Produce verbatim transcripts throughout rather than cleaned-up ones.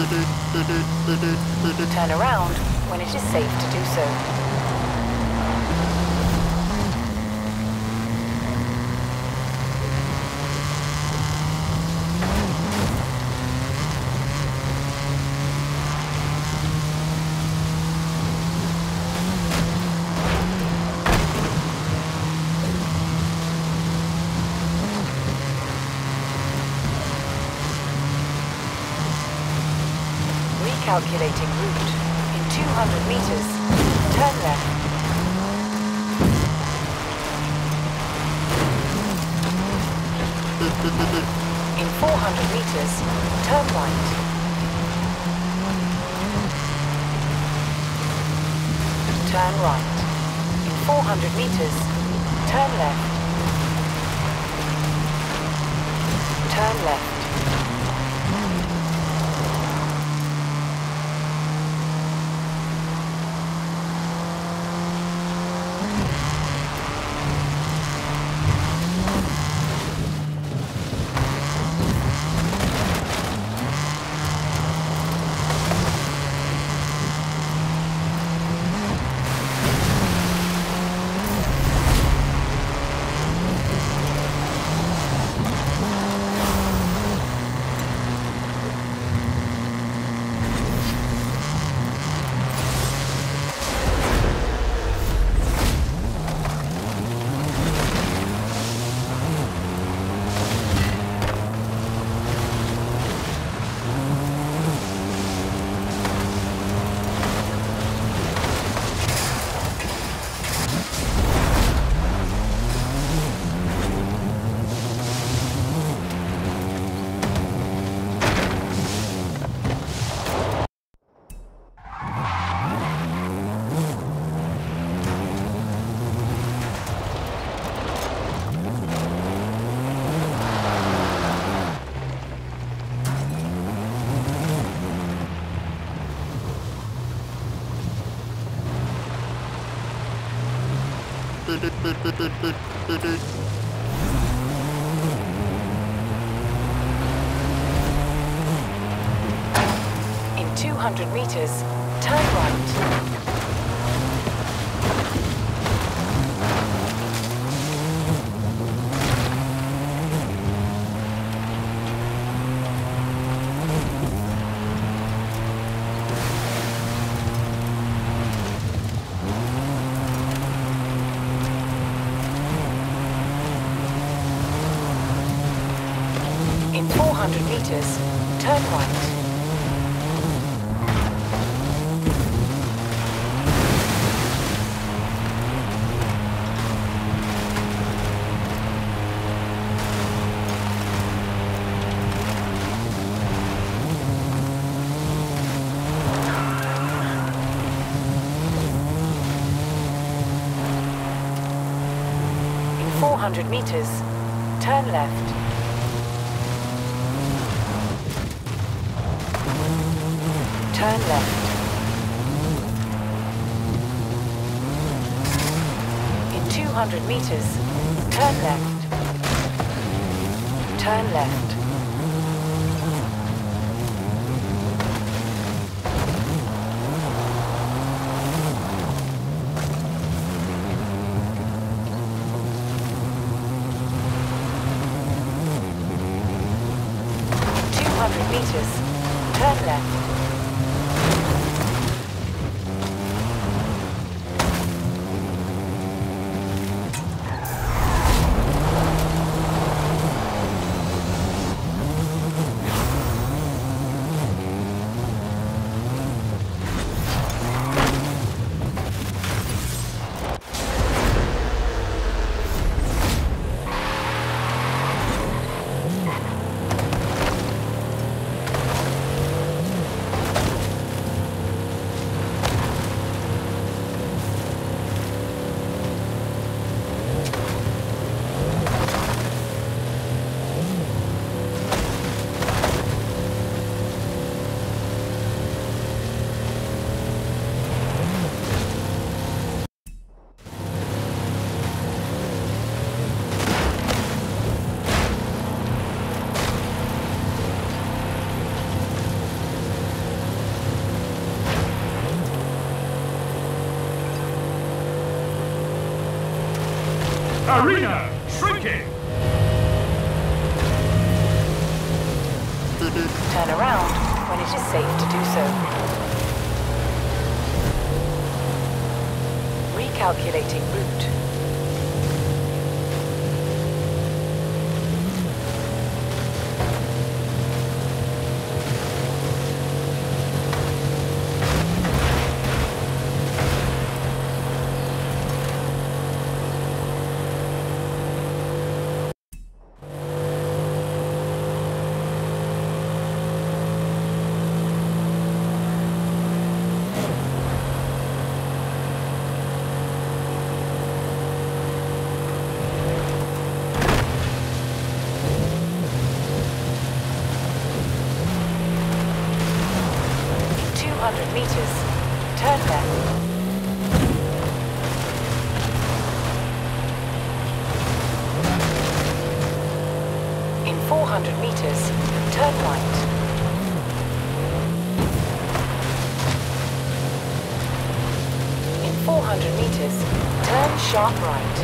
Turn around when it is safe to do so. Calculating route. In two hundred meters, turn left. In four hundred meters, turn right. Turn right. In four hundred meters, turn left. Turn left. In two hundred meters, turn right. four hundred meters, turn right. In four hundred meters, turn left. Turn left. In two hundred meters, turn left. Turn left. two hundred meters, turn left. Arena shrinking! Turn around when it is safe to do so. Recalculating route. two hundred meters, turn left. In four hundred meters, turn right. In four hundred meters, turn sharp right.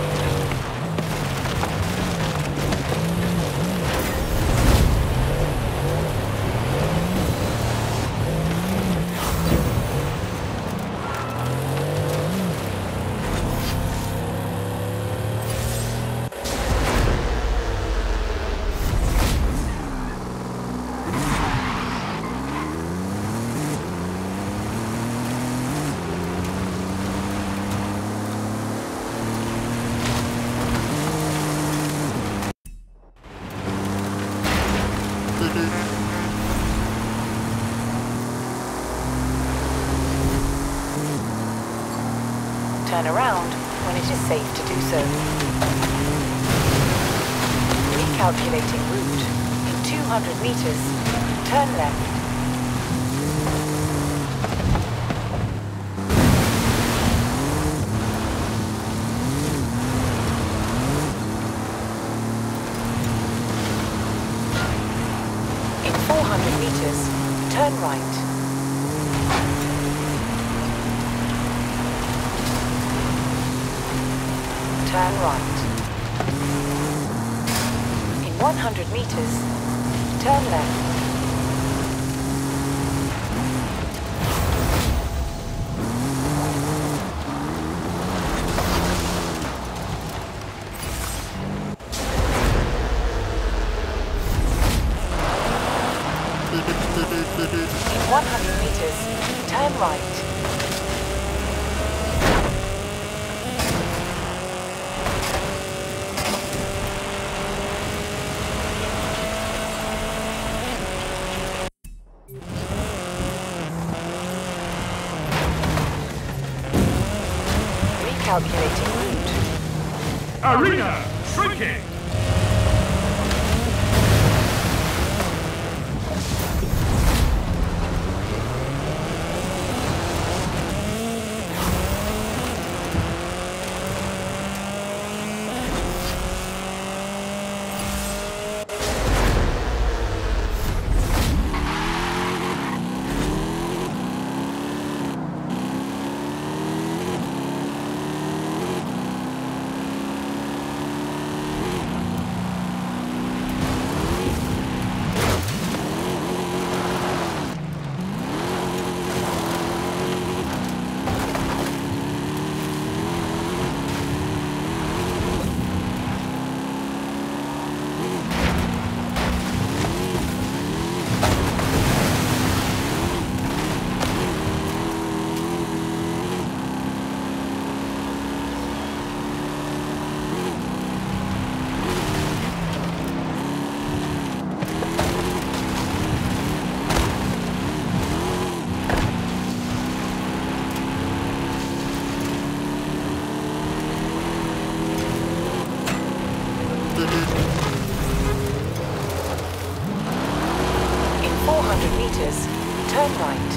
Turn around when it is safe to do so. Recalculating route. In two hundred meters, turn left. In four hundred meters, turn right. Turn right. In one hundred meters, turn left. In one hundred meters, turn right. Calculating route. Arena shrinking! In four hundred meters, turn right.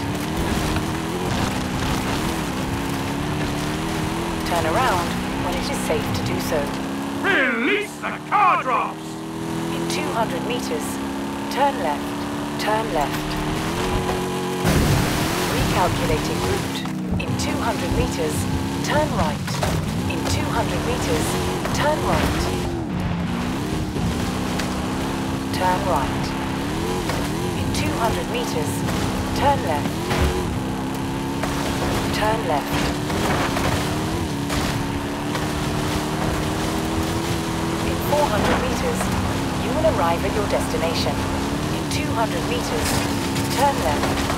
Turn around when it is safe to do so. Release the car drops! In two hundred meters, turn left. Turn left. Recalculating route. In two hundred meters, turn right. In two hundred meters, Turn right. Turn right. In two hundred meters, turn left. Turn left. In four hundred meters, you will arrive at your destination. In two hundred meters, turn left.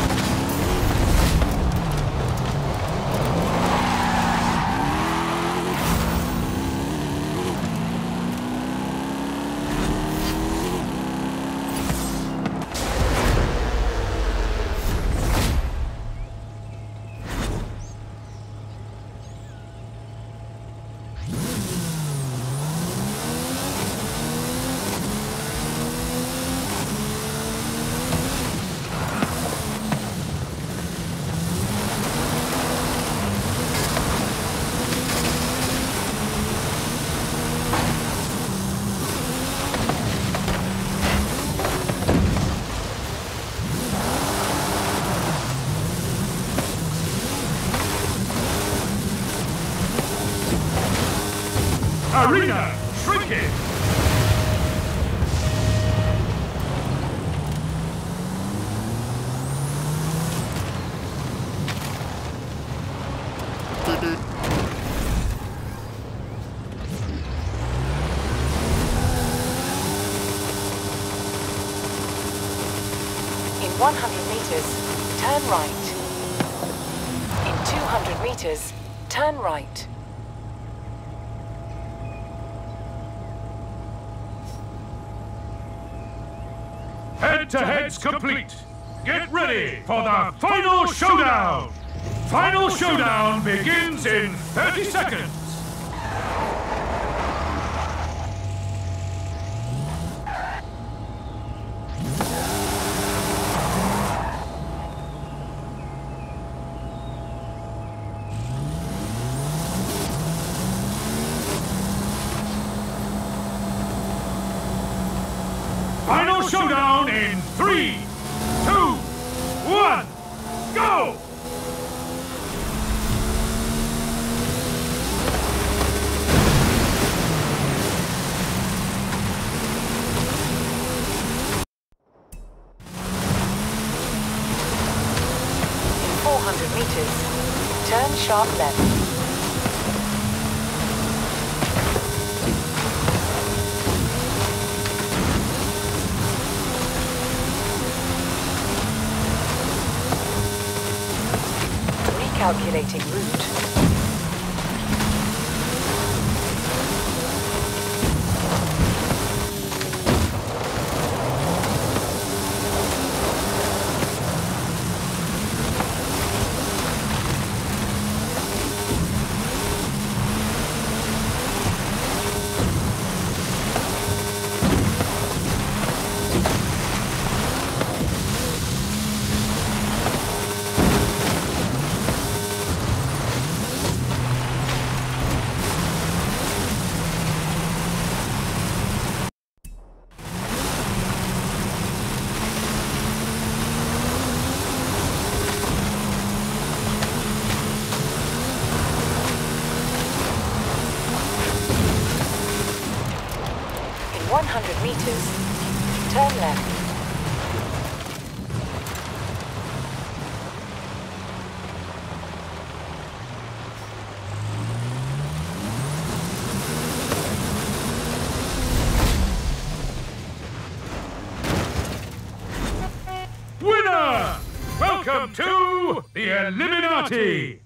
Arena shrinking. In one hundred meters, turn right. In two hundred meters, turn right. Head-to-head's complete. Get ready for the final showdown. Final showdown begins in thirty seconds. Final showdown in three, two, one, go! In four hundred meters, turn sharp left. Calculating route. one hundred meters, turn left. Winner! Welcome to the Illuminati!